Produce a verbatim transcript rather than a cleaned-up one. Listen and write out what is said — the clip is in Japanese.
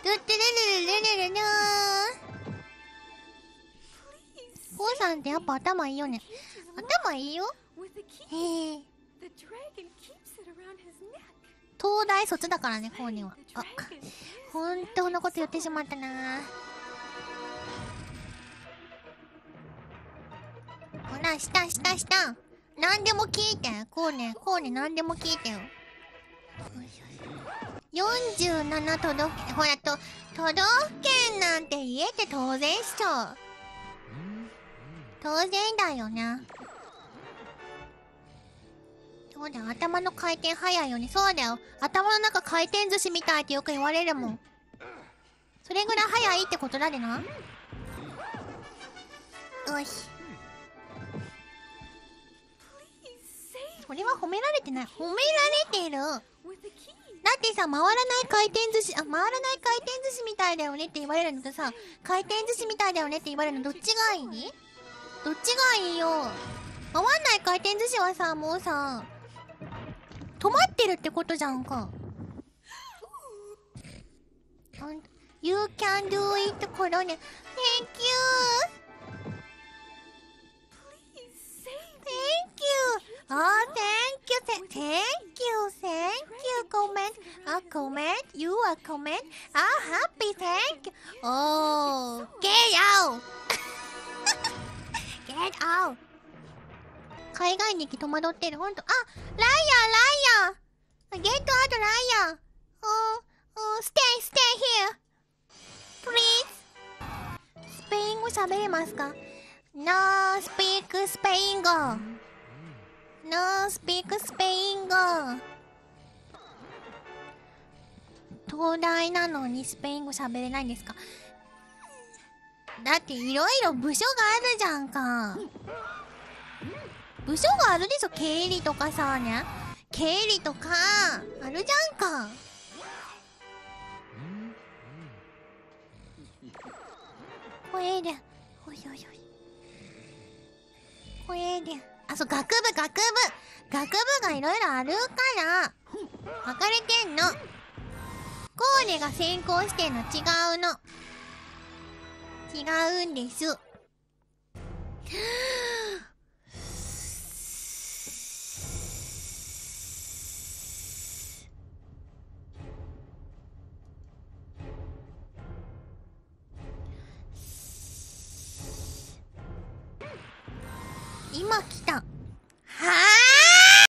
ってれれれれれれなー。コウさんってやっぱ頭いいよね。頭いいよ。へえ。東大卒だからね、コウには。あ、本当のこと言ってしまったなー。ほら、したしたした。なんでも聞いて。こうね、こうね、なんでも聞いてよ。よんじゅうなな都道府県、ほらと、都道府県なんて言えて当然っしょ。当然だよな。そうだよ、頭の回転早いよね。そうだよ。頭の中回転寿司みたいってよく言われるもん。それぐらい早いってことだでな。よし。それは褒められてない。褒められてる。だってさ、回らない回転寿司、あ、回らない回転寿司みたいだよねって言われるのとさ、回転寿司みたいだよねって言われるのどっちがいい？どっちがいいよ。回んない回転寿司はさ、もうさ、止まってるってことじゃんか。You can do it コロネ。Thank you! Thank you! Oh, thank you! Thank you! Thank you! Comment! A comment! You a comment! Ah, happy! Thank you! Oh! Get out! Get out! 海外に戸惑ってる。ほんと。あ、ライアーライアー Get out ライアー Oh, oh, stay, stay here! Please! スペイン語喋れますか？ No speak スペイン語 No speak スペイン語。東大なのにスペイン語喋れないんですか？だっていろいろ部署があるじゃんか。部署があるでしょ。経理とかさね。経理とかあるじゃんか。これでほいほいほい。これであ、そう、学部学部学部がいろいろあるから分かれてんの。コーネが専攻してんの違うの。違うんです。今来た。